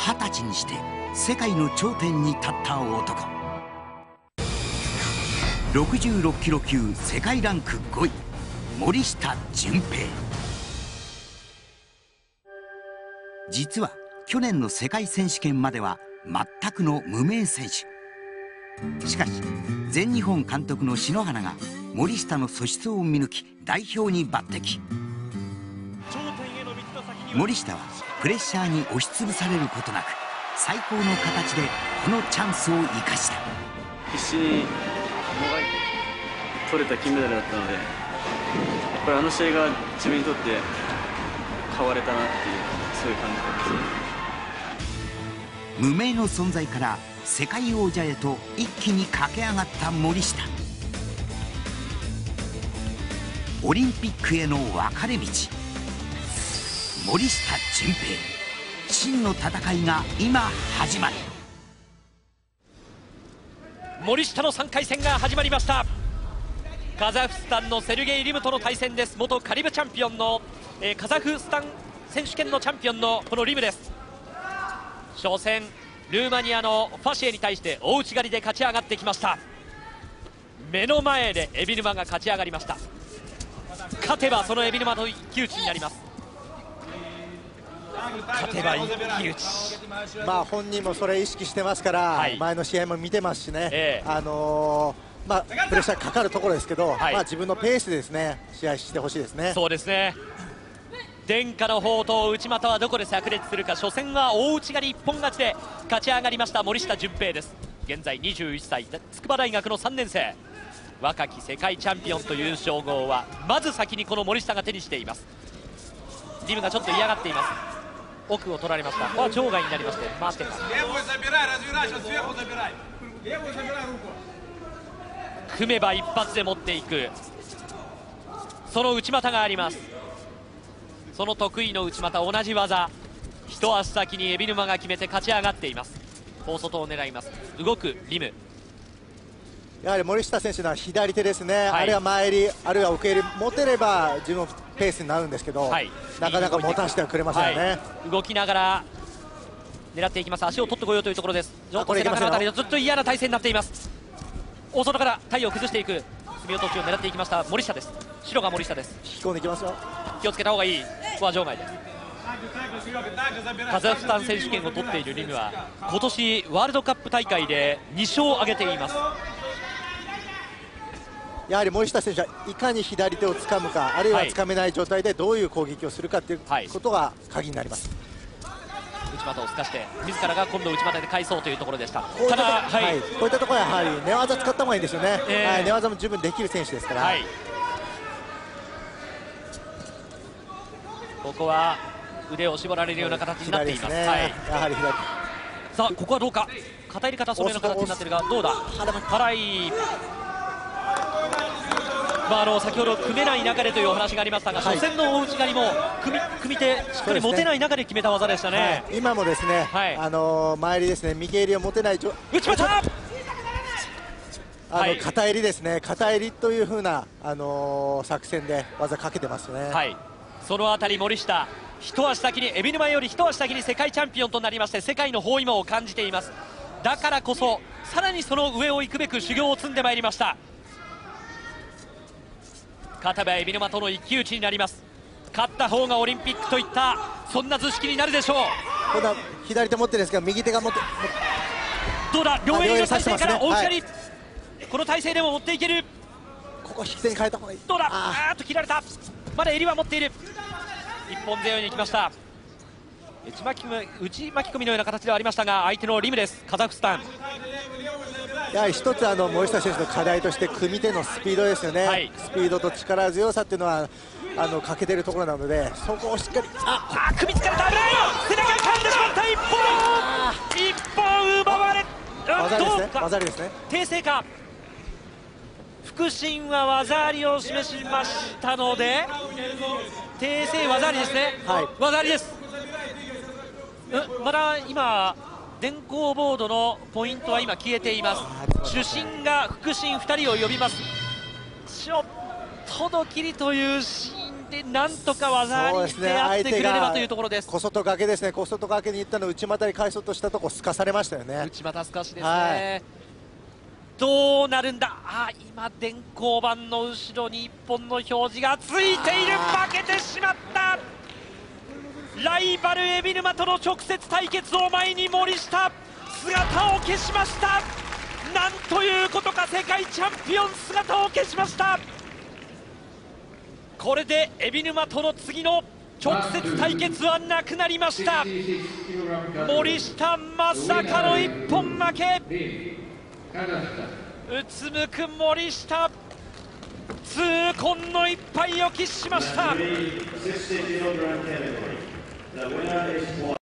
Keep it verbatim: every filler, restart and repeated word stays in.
はたちにして世界の頂点に立った男。ろくじゅうろっキロ級世界ランクごい、森下純平。実は去年の世界選手権までは全くの無名選手。しかし全日本監督の篠原が森下の素質を見抜き代表に抜擢。森下はプレッシャーに押しつぶされることなく最高の形でこのチャンスを生かした。 必死に取れた金メダルだったので、やっぱりあの試合が自分にとって変われたなっていう、そういう感じです。 無名の存在から世界王者へと一気に駆け上がった森下。オリンピックへの分かれ道、森下純平、真の戦いが今始まる。 森下のさんかい戦が始まりました。カザフスタンのセルゲイ・リムとの対戦です。元カリブチャンピオンの、えー、カザフスタン選手権のチャンピオンのこのリムです。初戦ルーマニアのファシエに対して大内刈りで勝ち上がってきました。目の前で海老沼が勝ち上がりました。勝てばその海老沼と一騎打ちになります。勝てば一騎打ち。 まあ本人もそれ意識してますから、はい、前の試合も見てますしね、えー、あのーまあ、プレッシャーかかるところですけど、はい、まあ自分のペースでですね試合してほしいですね。 そうですね。伝家の宝刀内股はどこで炸裂するか。初戦は大内刈り一本勝ちで勝ち上がりました森下純平です。現在にじゅういっさい、筑波大学のさんねん生。若き世界チャンピオンという称号はまず先にこの森下が手にしています。リムがちょっと嫌がっています。奥を取られました。ここは場外になりまして回っています。組めば一発で持っていく、その内股があります。その得意の内股、同じ技、一足先に海老沼が決めて勝ち上がっています。大外を狙います。動くリム。 やはり森下選手の左手ですね、はい、あるいは前襟、あるいは奥襟持てれば自分のペースになるんですけど、はい、なかなか持たせてはくれませんよね、はい、動きながら狙っていきます。足を取ってこようというところです。背中のあたりでずっと嫌な体勢になっています。大外から体を崩していく隅落としを狙っていきました森下です。白が森下です。 引き込んでいきますよ。 気をつけた方がいい。ここは場外です。カザフスタン選手権を取っているリムは今年ワールドカップ大会でに勝を挙げています。 やはり森下選手はいかに左手をつかむか、あるいはつかめない状態でどういう攻撃をするかということが鍵になります。 内股をすかして自らが今度内股で返そうというところでした。 こういった、はいはい、こういったところはやはり寝技使った方がいいですよね、えーはい、寝技も十分できる選手ですから、はい、 ここは腕を絞られるような形になっています。やはり左。さあここはどうか。片入り方そのような形になっているがどうだ。払い。まあ、あの先ほど組めない中でというお話がありましたが、はい、初戦の大内刈りも組み、組み手しっかり持てない中で決めた技でしたね。はい、 今もですね、はい、あのー、前襟ですね、右襟を持てない内股、 あの、はい、片襟ですね、片襟というふうな、あのー、作戦で技かけてますね。 はい、そのあたり森下一足先に海老沼より一足先に世界チャンピオンとなりまして世界の包囲網を感じています。だからこそさらにその上を行くべく修行を積んでまいりました。勝てば海老沼との一騎打ちになります。勝った方がオリンピックといったそんな図式になるでしょう。 今度は左手持ってるんですが右手が持ってどうだ。両襟の体勢から大内刈り、はい、この体勢でも持っていける。 ここ引き手に変えた方がいい。 どうだ。あーっと切られた。まだ襟は持っている。一本背負いに行きました。内巻き内巻き込みのような形ではありましたが相手のリムです。カザフスタン。 やはり一つあの森下選手の課題として組み手のスピードですよね、はい、スピードと力強さっていうのはあの欠けてるところなのでそこをしっかりああ組みつかれた。危ない。背中噛んでしまった。一本一本奪われ。 技ありですね。技ありですね。 訂正か。腹心は技ありを示しましたので訂正技ありですね、はい、技ありです。まだ今電光ボードのポイントは今消えています。主審が腹心ふたりを呼びます。ちょっとドキリというシーンでなんとか技ありであってくれればというところです。 小外掛けですね、小外掛けに行ったのを内股に返そうとしたところすかされましたよね。 内股すかしですね、はい、どうなるんだ。あ今電光板の後ろにいっぽんの表示がついている。負けてしまった。ライバル海老沼との直接対決を前に森下姿を消しました。なんということか、世界チャンピオン姿を消しました。これで海老沼との次の直接対決はなくなりました。森下まさかの一本負け。うつむく森下、痛恨の一敗を喫しました。